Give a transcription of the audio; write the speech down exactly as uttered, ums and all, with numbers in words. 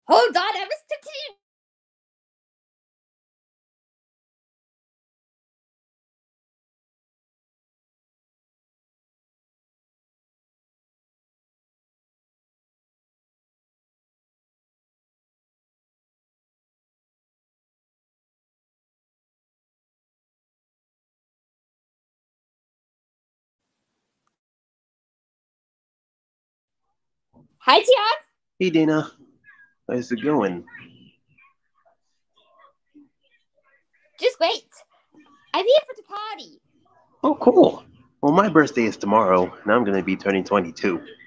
Hold on, I was sixteen. Hi, Tian. Hey, Dana. How's it going? Just wait. I'm here for the party. Oh, cool. Well, my birthday is tomorrow, and I'm going to be turning twenty-two.